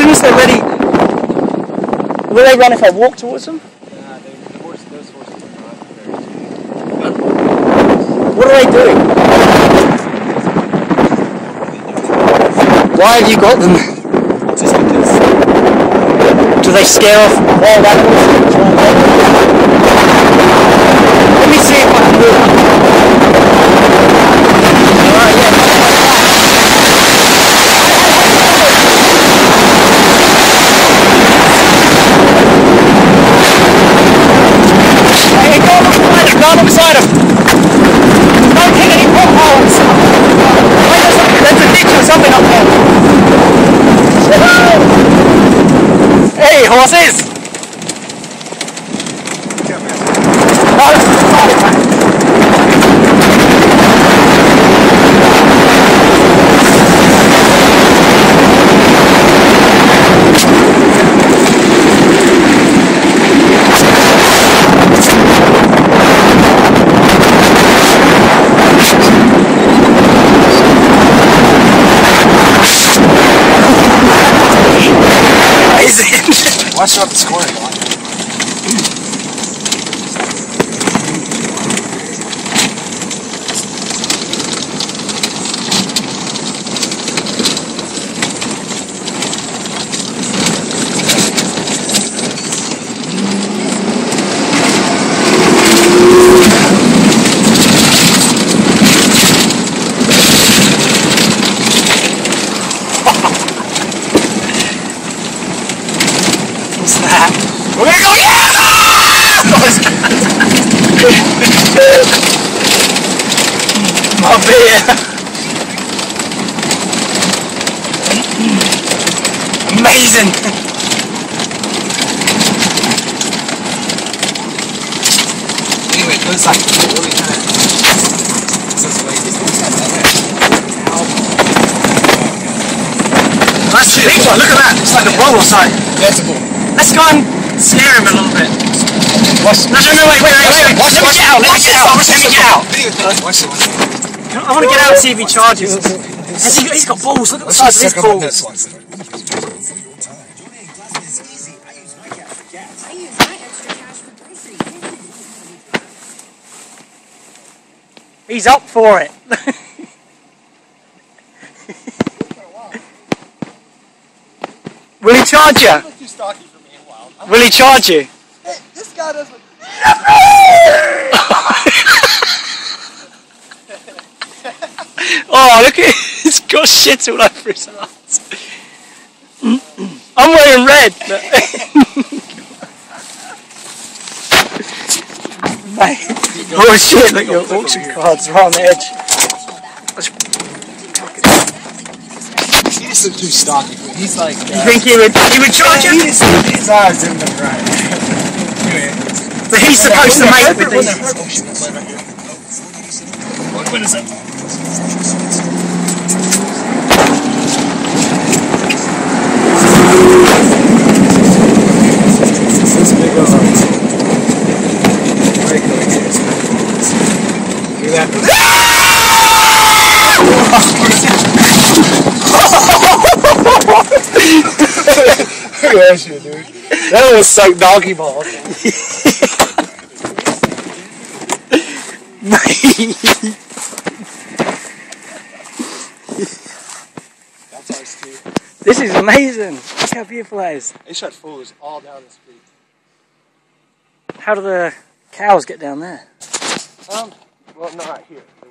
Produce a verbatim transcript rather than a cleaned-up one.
soon as they're ready, will they run if I walk towards them? Nah, they, the horse, those horses are not very sweet. What are they doing? Why have you got them? Just because. Do they scare off wild animals? Let me see if I can move. Alright, yeah. Hey, go on beside him, go on beside him. Don't hit any potholes. Wait, there's a, there's a ditch or something up there. Hey, horses! No, it's the side, man. Watch out the scoring. What's that? We're gonna go, yeah! My beer! Amazing! Anyway, it looks like really kind of. That's the big one, look at that! It's like a roller side. Decibel. Let's go and scare him a little bit. Watch, No, no, no, wait, wait, wait, wait. watch, Let me watch, get out, let me watch get this, out, watch let me this, get out. Watch this. I want to get out and see if he charges. Has he, he's got balls, look at the size of his balls. He's up for it. Will he charge you? Will he charge you? Hey, this guy doesn't. Oh, look at it. He's got shit all over his arms. I'm wearing red. Mate. Oh shit, look, your auction cards are on the edge. He just looks too stocky. He's like. Uh, You think he would, he would charge you? His eyes in the right. But he's supposed to make with these. What is it? This big old break over here. Look at that. Look at that shit, dude. That was suck doggy balls. That's ours too. This is amazing. Look how beautiful that is. They shot foes all down the street. How do the cows get down there? Um, well, not right here.